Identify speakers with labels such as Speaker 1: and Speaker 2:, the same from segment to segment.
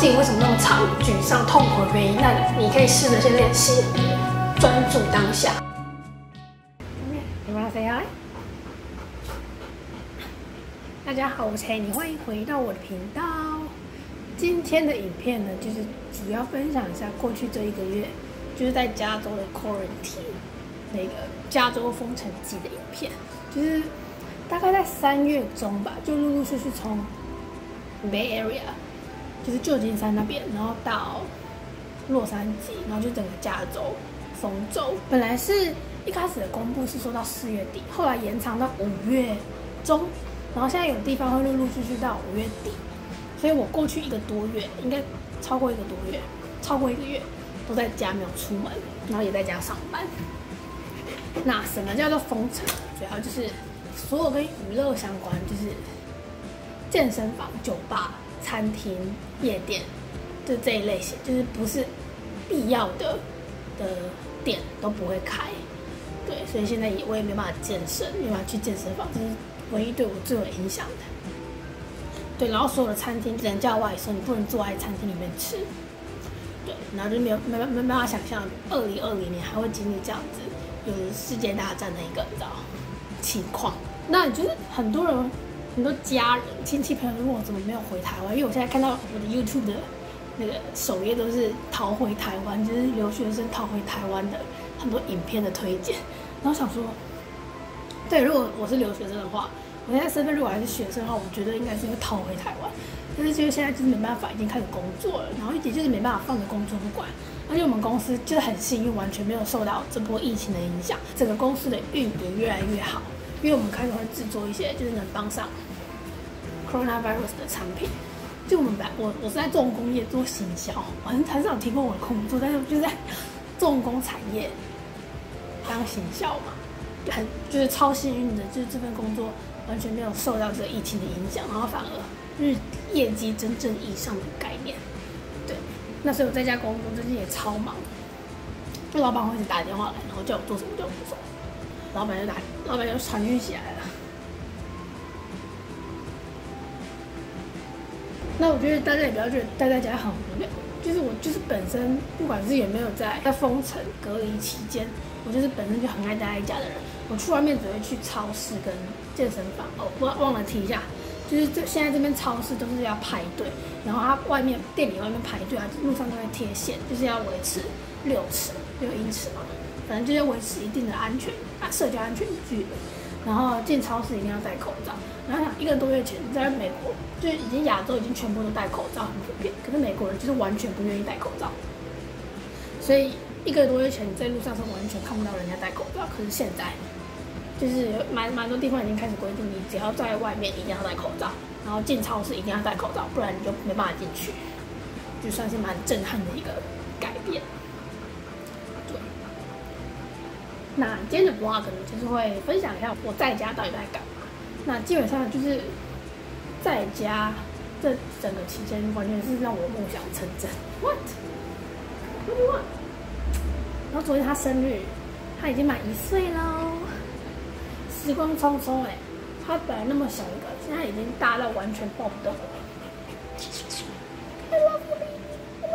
Speaker 1: 自己为什么那么长、沮丧、痛苦的原因，那你可以试着先练习专注当下。你们来 say hi。大家好，我是黑妮，欢迎回到我的频道。今天的影片呢，就是主要分享一下过去这1个月，就是在加州的 quarantine 那个加州封城记的影片，就是大概在3月中吧，就陆陆续续从 Bay Area， 就是旧金山那边，然后到洛杉矶，然后就整个加州封州。本来是一开始的公布是说到4月底，后来延长到5月中，然后现在有地方会陆陆续续到5月底。所以我过去1个多月，应该超过1个多月，超过1个月都在家没有出门，然后也在家上班。那什么叫做封城？主要就是所有跟娱乐相关，就是健身房、酒吧、餐厅、夜店，就这一类型，就是不是必要的店都不会开。对，所以现在我也没办法健身，没办法去健身房，这是唯一对我最有影响的。对，然后所有的餐厅只能叫外送，你不能坐在餐厅里面吃。对，然后就没办法想象2020年还会经历这样子有世界大战的一个你知道情况。那就是很多人、很多家人、亲戚朋友问我怎么没有回台湾，因为我现在看到我的 YouTube 的那个首页都是逃回台湾，就是留学生逃回台湾的很多影片的推荐。然后想说，对，如果我是留学生的话。我现在身份如果还是学生的话，我觉得应该是会逃回台湾，但是就是现在就是没办法，已经开始工作了，然后也就是没办法放着工作不管。而且我们公司就是很幸运，完全没有受到这波疫情的影响，整个公司的运也越来越好，因为我们开始会制作一些就是能帮上 coronavirus 的产品。就我是在重工业做行销，我很少提过我的工作，但是就是在重工产业当行销嘛，就是超幸运的，就是这份工作。完全没有受到这个疫情的影响，然后反而是业绩真正意义上的概念。对，那所以我在家工作最近也超忙，就老板会一直打电话来，然后叫我做什么叫我做什么，老板就传讯起来了。那我觉得大家也不要觉得待在家很无聊，就是我就是本身不管是有没有在封城隔离期间，我就是本身就很爱待在家的人。我去外面只会去超市跟健身房哦，忘了提一下，就是现在这边超市都是要排队，然后它店里外面排队啊，路上都会贴线，就是要维持6英尺嘛，反正就是要维持一定的社交安全距离。然后进超市一定要戴口罩。然后想1个多月前在美国，就已经亚洲已经全部都戴口罩很普遍，可是美国人就是完全不愿意戴口罩，所以1个多月前你在路上是完全看不到人家戴口罩，可是现在。就是蛮多地方已经开始规定，你只要在外面一定要戴口罩，然后进超市一定要戴口罩，不然你就没办法进去，就算是蛮震撼的一个改变。对，那今天的 vlog 呢，就是会分享一下我在家到底在干嘛。那基本上就是在家这整个期间，完全是让我梦想成真。What do you want？ 然后昨天他生日，他已经满1岁喽。时光匆匆哎，他本来那么小一个，现在已经大到完全抱不动了。I love you, baby.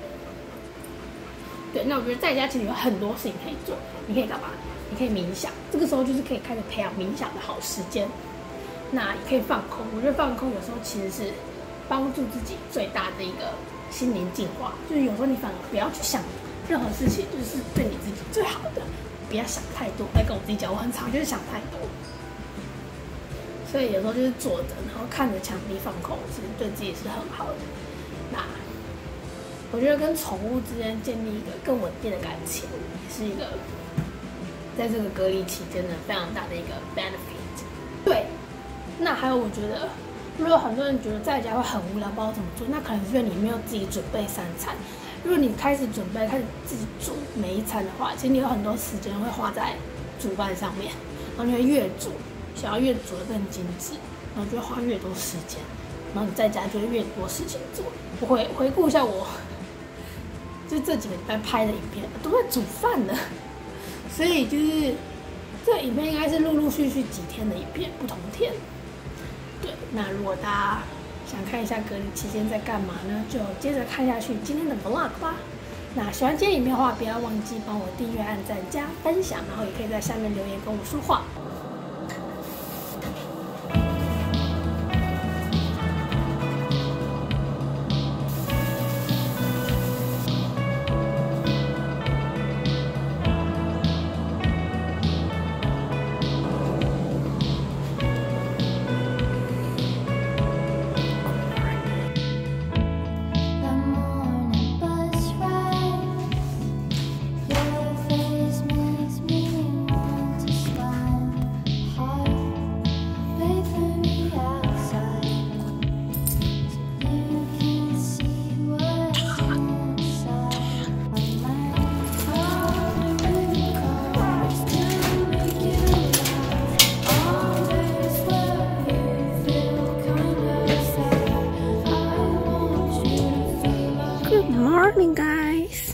Speaker 1: 对，那我觉得在家其实有很多事情可以做。你可以干嘛？你可以冥想，这个时候就是可以开始培养冥想的好时间。那也可以放空，我觉得放空有时候其实是帮助自己最大的一个心灵净化。就是有时候你反而不要去想任何事情，就是对你自己最好的。不要想太多，来跟我自己讲，我很常就是想太多，所以有时候就是坐着，然后看着墙壁放空，其实对自己是很好的。那我觉得跟宠物之间建立一个更稳定的感情，也是一个在这个隔离期间的非常大的一个 benefit。对，那还有我觉得，如果很多人觉得在家会很无聊，不知道怎么做，那可能是因为你没有自己准备3餐。如果你开始准备，开始自己煮每一餐的话，其实你有很多时间会花在煮饭上面，然后你会越煮，想要越煮得更精致，然后就会花越多时间，然后你在家就会越多事情做。我回顾一下我，就这几个礼拜拍的影片，都在煮饭呢，所以就是这个影片应该是陆陆续续几天的影片，不同天。对，那如果大家想看一下隔离期间在干嘛呢？就接着看下去今天的 vlog 吧。那喜欢今天影片的话，不要忘记帮我订阅、按赞、加分享，然后也可以在下面留言跟我说话。Good morning, guys.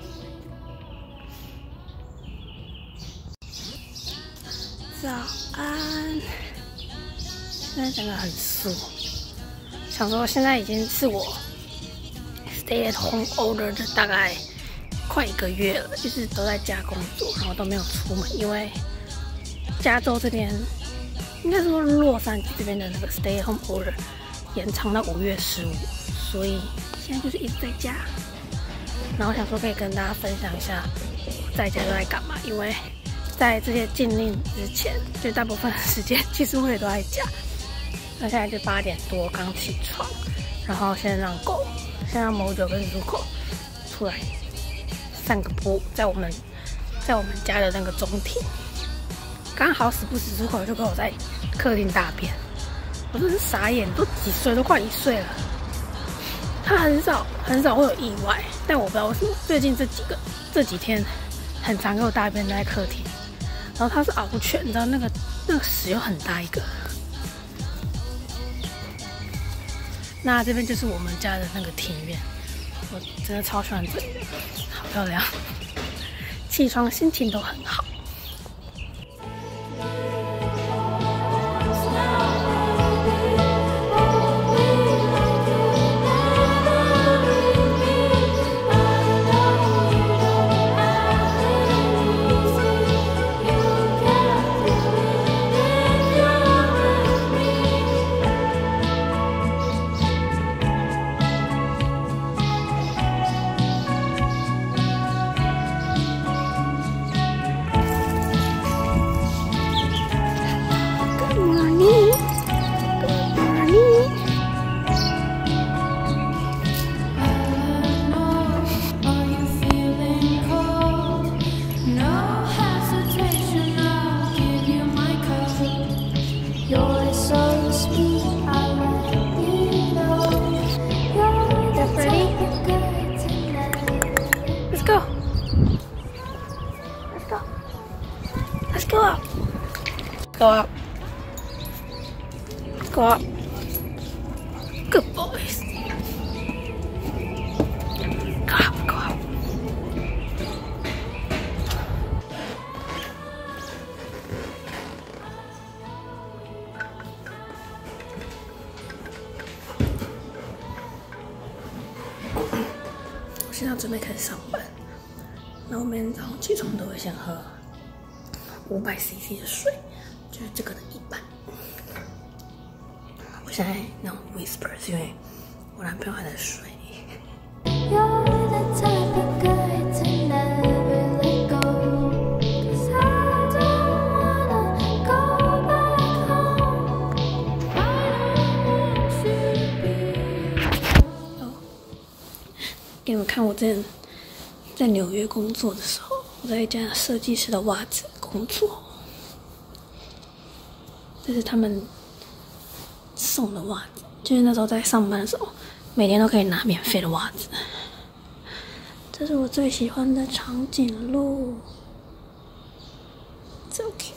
Speaker 1: 早安。现在整个很素，想说现在已经是我 stay at home order 的大概快1个月了，就是都在家工作，然后都没有出门，因为加州这边应该是说洛杉矶这边的那个 stay at home order 延长到5月15，所以现在就是一直在家。然后想说可以跟大家分享一下我在家都在干嘛，因为在这些禁令之前，就大部分的时间其实我也都在家。那现在就8点多刚起床，然后现在让狗，现在让某九跟入口出来散个步，在我们家的那个中庭，刚好死不死入口就跟我在客厅大便，我真是傻眼，都几岁，都快1岁了。他很少会有意外，但我不知道为什么最近这几天很常给我大便在客厅。然后他是獒犬，你知道那个屎又很大一个。那这边就是我们家的那个庭院，我真的超喜欢这里，好漂亮，起床心情都很好。Go up. Go up. Go up. Good boys. Go up, go up.我现在准备开始上班，然后每天早上起床都会先喝500cc 的水，就是这个的1半。我现在那种 whisper 是因为我男朋友还在睡。给你们看我之前在纽约工作的时候，我在一家设计师的袜子工作，这是他们送的袜子，就是那时候在上班的时候，每天都可以拿免费的袜子。这是我最喜欢的长颈鹿 ，so cute。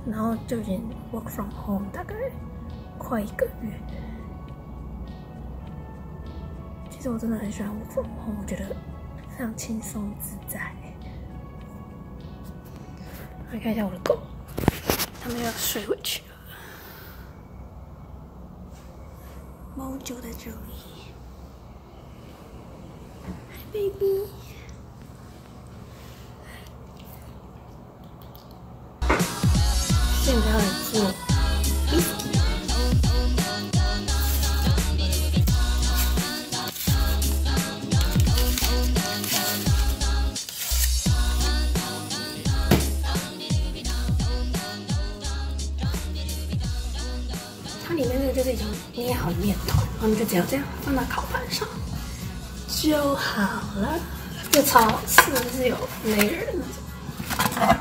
Speaker 1: 然后就已经 work from home 大概快1个月。其实我真的很喜欢 work from home， 我觉得非常轻松自在。来看一下我的狗，它们要睡回去了。猫就在这里 ，Hi baby。现在要做 biscuit， 它里面这个就是已经捏好的面团，然后你就只要这样放到烤盘上就好了。这超好吃，是有 layer 的那种。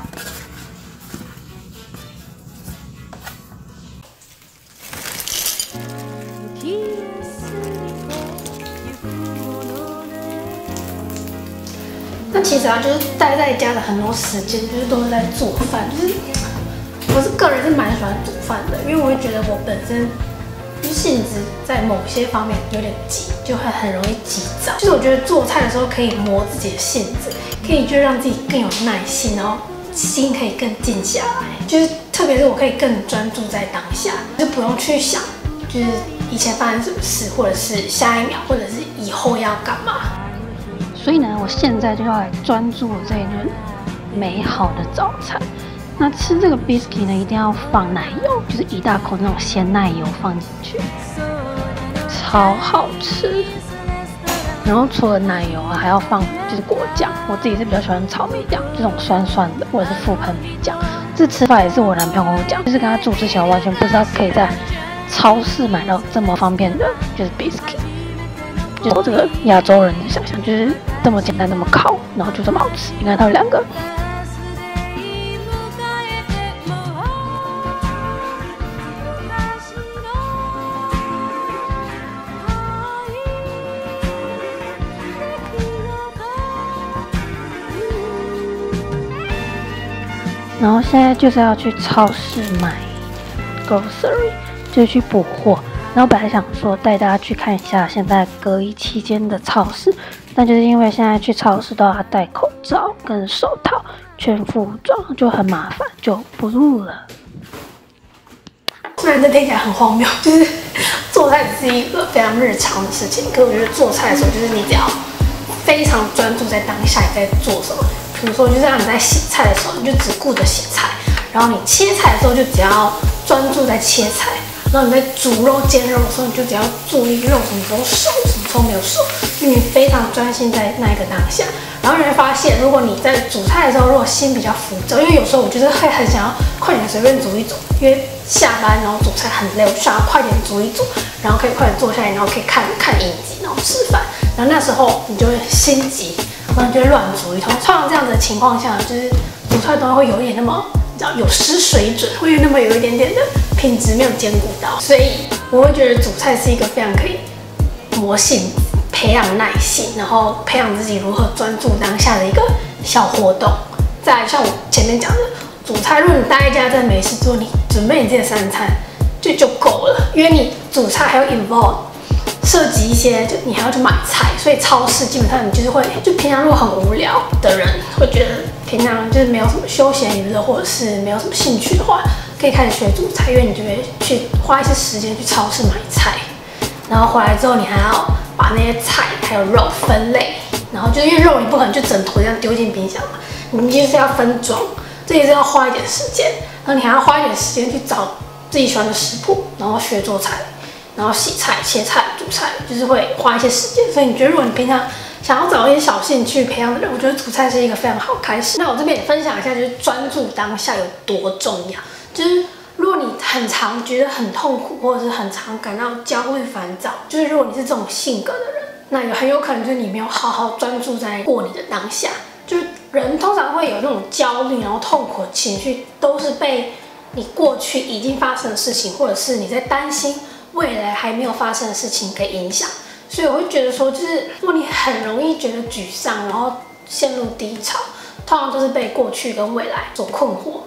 Speaker 1: 那其实啊，就是待在家的很多时间，就是都是在做饭。就是我是个人是蛮喜欢煮饭的，因为我会觉得我本身性子在某些方面有点急，就会很容易急躁。就是我觉得做菜的时候可以磨自己的性子，可以就让自己更有耐心，然后心可以更静下来。就是特别是我可以更专注在当下，就不用去想，就是以前发生什么事，或者是下一秒，或者是以后要干嘛。所以呢，我现在就要来专注这一顿美好的早餐。那吃这个 biscuit 呢，一定要放奶油，就是1大口那种鲜奶油放进去，超好吃。然后除了奶油啊，还要放就是果酱，我自己是比较喜欢草莓酱，这种酸酸的，或者是覆盆莓酱。这吃法也是我男朋友跟我讲，就是跟他住之前，我完全不知道可以在超市买到这么方便的，就是 biscuit。就我这个亚洲人的想象，就是这么简单，这么烤，然后就这么好吃。你看他们2个。然后现在就是要去超市买 grocery， 就是去补货。然后本来想说带大家去看一下现在隔离期间的超市，但就是因为现在去超市都要戴口罩跟手套，全副武装就很麻烦，就不录了。虽然这听起来很荒谬，就是做菜只是一个非常日常的事情，可我觉得做菜的时候，就是你只要非常专注在当下你在做什么。比如说，就是让你在洗菜的时候，你就只顾着洗菜；然后你切菜的时候，就只要专注在切菜。然后你在煮肉、煎肉的时候，你就只要注意肉什么时候熟，什么时候没有熟，因为你非常专心在那一个当下。然后你会发现，如果你在煮菜的时候，如果心比较浮躁，因为有时候我就是会很想要快点随便煮一煮，因为下班然后煮菜很累，我就想要快点煮一煮，然后可以快点坐下来，然后可以看影集，然后吃饭。然后那时候你就会心急，然后你就会乱煮一通。通常这样的情况下，就是煮出来的东西会有一点那么，你知道有失水准，会那么有一点点的品质没有兼顾到。所以我会觉得煮菜是一个非常可以磨性子、培养耐心，然后培养自己如何专注当下的一个小活动。再来像我前面讲的，煮菜，如果你待在家真的没事做，你准备你自己的3餐就够了，因为你煮菜还要 involve。涉及一些，就你还要去买菜，所以超市基本上你就是会，就平常如果很无聊的人，会觉得平常就是没有什么休闲娱乐，或者是没有什么兴趣的话，可以开始学煮菜，因为你就会去花一些时间去超市买菜，然后回来之后你还要把那些菜还有肉分类，然后就因为肉你不可能就整坨这样丢进冰箱嘛，你就是要分装，这也是要花一点时间，然后你还要花一点时间去找自己喜欢的食谱，然后学做菜。然后洗菜、切菜、煮菜，就是会花一些时间。所以你觉得，如果你平常想要找一些小兴趣培养的人，我觉得煮菜是一个非常好开始。那我这边也分享一下，就是专注当下有多重要。就是如果你很常觉得很痛苦，或者是很常感到焦虑、烦躁，就是如果你是这种性格的人，那很有可能就是你没有好好专注在过你的当下。就是人通常会有那种焦虑，然后痛苦的情绪，都是被你过去已经发生的事情，或者是你在担心未来还没有发生的事情给影响，所以我会觉得说，就是如果你很容易觉得沮丧，然后陷入低潮，通常都是被过去跟未来所困惑嘛。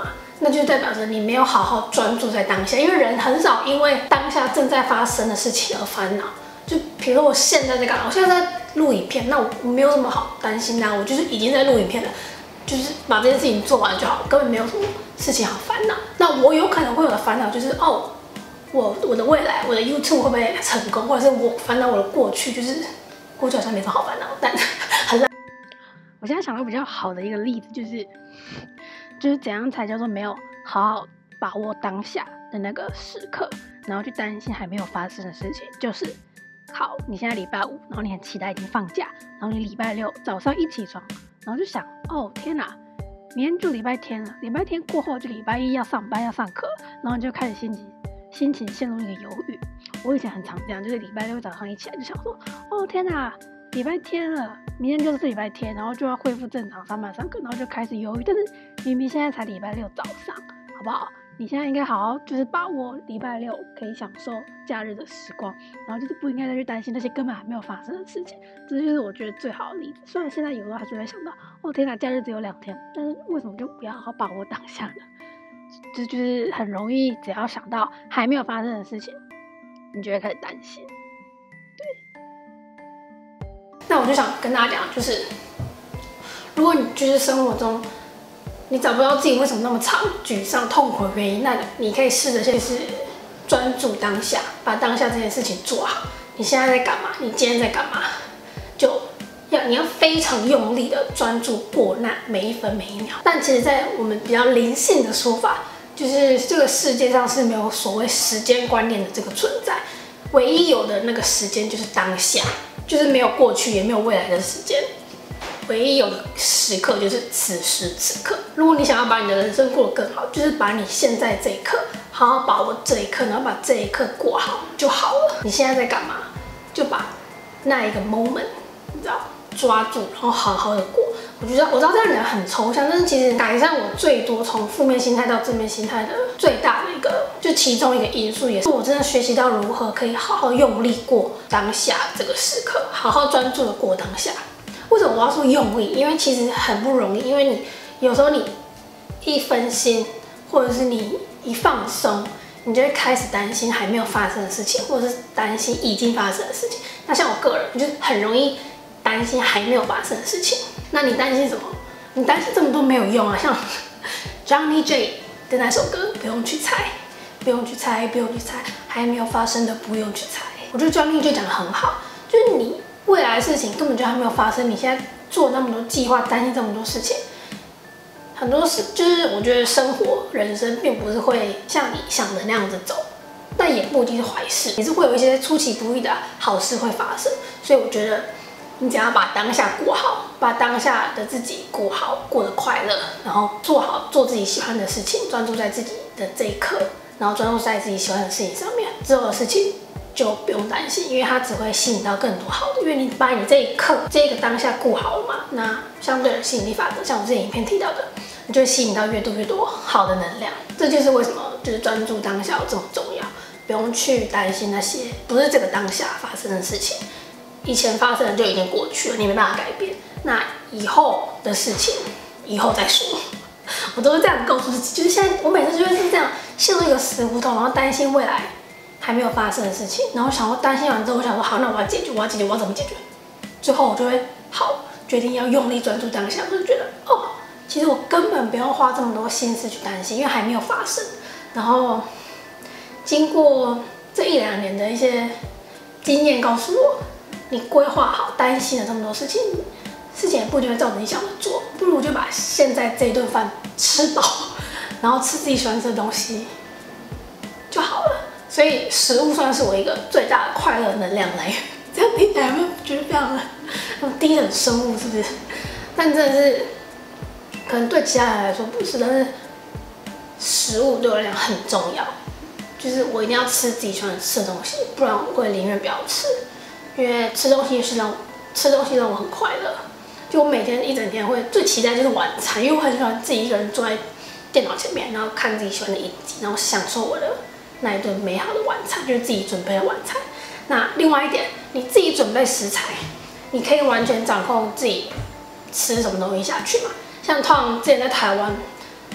Speaker 1: 那就代表着你没有好好专注在当下，因为人很少因为当下正在发生的事情而烦恼。就比如说我现在在干嘛？我现在在录影片，那我没有什么好担心的，我就是已经在录影片了，就是把这件事情做完就好，根本没有什么事情好烦恼。那我有可能会有的烦恼就是我的未来，我的 YouTube 会不会成功，或者是我烦恼我的过去，就是过去好像没什么好烦恼，但很烂。我现在想到比较好的一个例子就是怎样才叫做没有好好把握当下的那个时刻，然后去担心还没有发生的事情。就是好，你现在礼拜五，然后你很期待已经放假，然后你礼拜六早上一起床，然后就想，哦天哪，明天就礼拜天了，礼拜天过后就礼拜一要上班要上课，然后你就开始心情陷入一个犹豫。我以前很常这样，就是礼拜六早上一起来就想说，哦天哪，礼拜天了，明天就是礼拜天，然后就要恢复正常上班上课，然后就开始犹豫。但是明明现在才礼拜六早上，好不好？你现在应该好好就是把握礼拜六可以享受假日的时光，然后就是不应该再去担心那些根本还没有发生的事情。这就是我觉得最好的例子。虽然现在有时候还是会想到，哦天哪，假日只有2天，但是为什么就不要好好把握当下呢？就是很容易，只要想到还没有发生的事情，你就会开始担心。对。那我就想跟大家讲，就是如果你就是生活中你找不到自己为什么那么沮丧、痛苦的原因，那你可以试着先是专注当下，把当下这件事情做好。你现在在干嘛？你今天在干嘛？你要非常用力的专注过那每一分每一秒。但其实，在我们比较灵性的说法，就是这个世界上是没有所谓时间观念的这个存在，唯一有的那个时间就是当下，就是没有过去也没有未来的时间。唯一有的时刻就是此时此刻。如果你想要把你的人生过得更好，就是把你现在这一刻好好把握这一刻，然后把这一刻过好就好了。你现在在干嘛？就把那一个 moment， 你知道，抓住，然后好好的过。我知道这样讲很抽象，但是其实改善我最多从负面心态到正面心态的最大的一个，就其中一个因素，也是我真的学习到如何可以好好用力过当下这个时刻，好好专注的过当下。为什么我要说用力？因为其实很不容易，因为你有时候你一分心，或者是你一放松，你就会开始担心还没有发生的事情，或者是担心已经发生的事情。那像我个人，就很容易担心还没有发生的事情。那你担心什么？你担心这么多没有用啊！像 Johnny J 的那首歌，不用去猜，不用去猜，不用去猜，还没有发生的不用去猜。我觉得 Johnny J 讲得很好，就是你未来的事情根本就还没有发生，你现在做那么多计划，担心这么多事情，很多事就是我觉得生活人生并不是会像你想的那样子走，但也不一定是坏事，也是会有一些出其不意的好事会发生。所以我觉得你只要把当下过好，把当下的自己过好，过得快乐，然后做自己喜欢的事情，专注在自己的这一刻，然后专注在自己喜欢的事情上面，之后的事情就不用担心，因为它只会吸引到更多好的。因为你把你这一刻、这个当下顾好了嘛，那相对的吸引力法则，像我之前影片提到的，你就会吸引到越多越多好的能量。这就是为什么就是专注当下这么重要，不用去担心那些不是这个当下发生的事情，以前发生的就已经过去了，你没办法改变。那以后的事情，以后再说。我都是这样告诉自己，就是现在我每次就会是这样陷入一个死胡同，然后担心未来还没有发生的事情，然后想要担心完之后，我想说好，那我要解决，我要怎么解决？最后我就会好决定要用力专注当下，我就觉得哦，其实我根本不用花这么多心思去担心，因为还没有发生。然后经过这1-2年的一些经验告诉我，你规划好，担心了这么多事情，事情也不一定会照着你想的做，不如就把现在这一顿饭吃饱，然后吃自己喜欢吃的东西就好了。所以食物算是我一个最大的快乐能量来源。这样听起来有没有觉得非常的低等生物，是不是？但真的是，可能对其他人来说不是，但是食物对我来讲很重要。就是我一定要吃自己喜欢吃的东西，不然我会宁愿不要吃。因为吃东西让我很快乐。就我每天一整天会最期待就是晚餐，因为我很喜欢自己一个人坐在电脑前面，然后看自己喜欢的影集，然后享受我的那一顿美好的晚餐，就是自己准备的晚餐。那另外一点，你自己准备食材，你可以完全掌控自己吃什么东西下去嘛。像通常之前在台湾，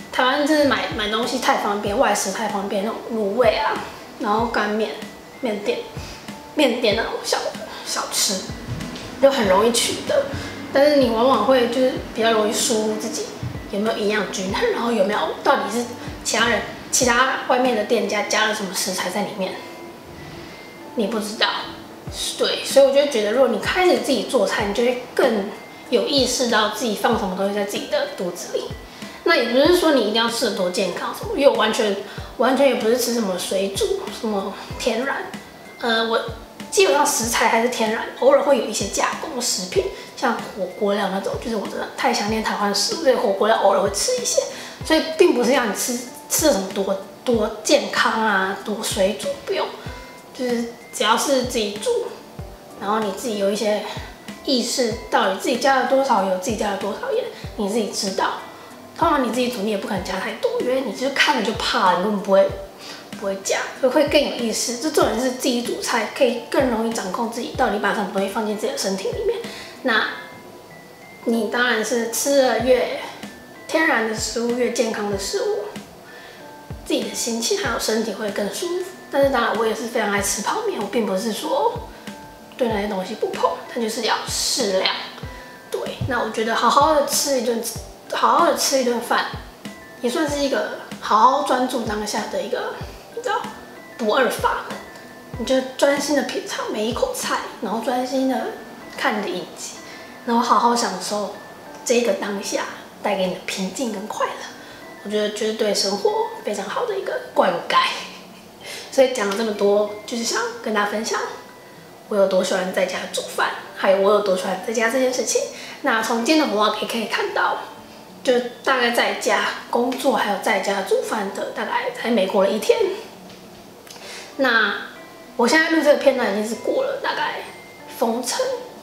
Speaker 1: 台湾就是买东西太方便，外食太方便，那种卤味啊，然后干面、面店那种小吃，就很容易取得。但是你往往会就是比较容易疏忽自己有没有营养均衡，然后有没有到底是其他外面的店家加了什么食材在里面，你不知道。对，所以我就觉得，如果你开始自己做菜，你就会更有意识到自己放什么东西在自己的肚子里。那也不是说你一定要吃得多健康什么，因为我完全也不是吃什么水煮什么天然，我基本上食材还是天然，偶尔会有一些加工食品，像火锅料那种，就是我真的太想念台湾食物，所以火锅料偶尔会吃一些，所以并不是让你吃的什么多健康啊，多水煮，不用，就是只要是自己煮，然后你自己有一些意识到底自己加了多少油，自己加了多少盐，你自己知道。通常你自己煮，你也不可能加太多，因为你就是看了就怕了，你根本不会加，所以会更有意识。这重点是自己煮菜，可以更容易掌控自己到底把什么东西放进自己的身体里面。那你当然是吃了越天然的食物，越健康的食物，自己的心情还有身体会更舒服。但是当然，我也是非常爱吃泡面，我并不是说对那些东西不碰，但就是要适量。对，那我觉得好好的吃一顿饭，也算是一个好好专注当下的一个，你知道，不二法门。你就专心的品尝每一口菜，然后专心的看你的影集，然后好好享受这个当下带给你的平静跟快乐。我觉得就是对生活非常好的一个灌溉。所以讲了这么多，就是想跟大家分享我有多喜欢在家煮饭，还有我有多喜欢在家这件事情。那从今天的 vlog 也可以看到，就大概在家工作还有在家煮饭的，大概在美国的一天。那我现在录这个片段已经是过了大概封城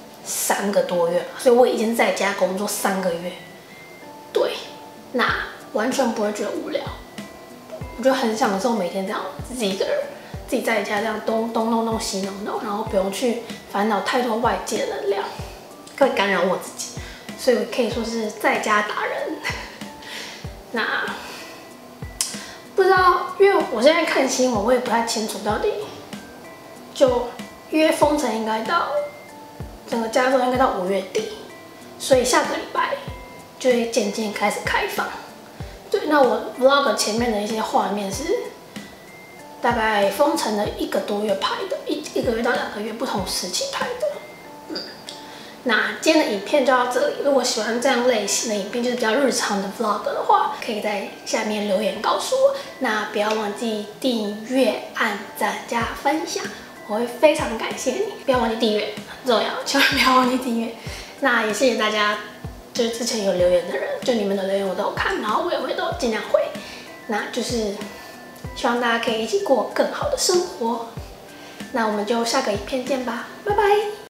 Speaker 1: 3个多月，所以我已经在家工作3个月。对，那完全不会觉得无聊，我就很享受每天这样自己一个人，自己在家这样东弄西弄，然后不用去烦恼太多外界的能量，会干扰我自己，所以我可以说是在家达人。那不知道，因为我现在看新闻，我也不太清楚到底，就因为封城应该到整个加州应该到5月底，所以下个礼拜就会渐渐开始开放。对，那我 vlog 前面的一些画面是大概封城的1个多月拍的，1个月到2个月不同时期拍的。那今天的影片就到这里。如果喜欢这样类型的影片，就是比较日常的 vlog 的话，可以在下面留言告诉我。那不要忘记订阅、按赞加分享，我会非常感谢你。不要忘记订阅，很重要，千万不要忘记订阅。那也谢谢大家，就是之前有留言的人，就你们的留言我都有看，然后我也会都尽量回。那就是希望大家可以一起过更好的生活。那我们就下个影片见吧，拜拜。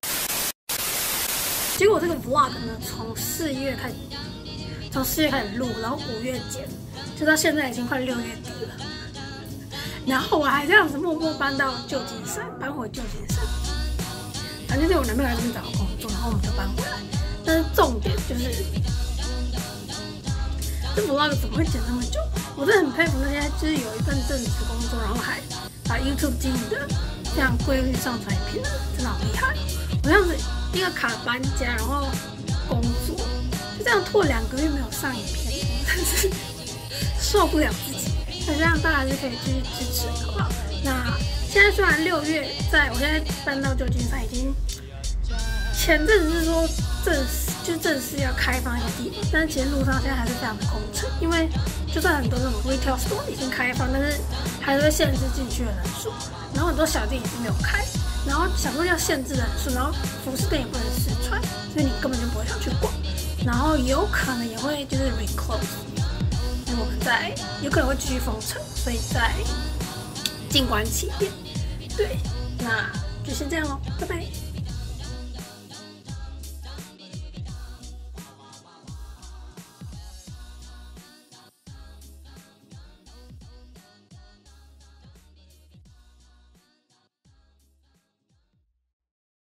Speaker 1: 结果这个 vlog 呢，从4月开始录，然后5月剪，就到现在已经快6月底了。然后我还这样子默默搬回旧金山。反正对我男朋友来这边找工作，然后我们就搬回来。但是重点就是，这 vlog 怎么会剪那么久？我真的很佩服那些就是有一份正职工作，然后还把 YouTube 经营的非常规律上传影片的，真的好厉害。我这样子一个卡搬家，然后工作，就这样拖2个月没有上影片，真是受不了自己。那这样大家就可以继续支持，好不好？那现在虽然6月，我现在搬到旧金山，已经前阵子是说正式要开放一个地方，但是其实路上现在还是非常的空城，因为就算很多那种 retail store 已经开放，但是还是会限制进去的人数，然后很多小店也是没有开，然后想说要限制人数，然后服饰店也不能试穿，所以你根本就不会想去逛，然后有可能也会就是 reclose， 所以我们有可能会继续封城，所以再静观其变。对，那就先这样咯，拜拜。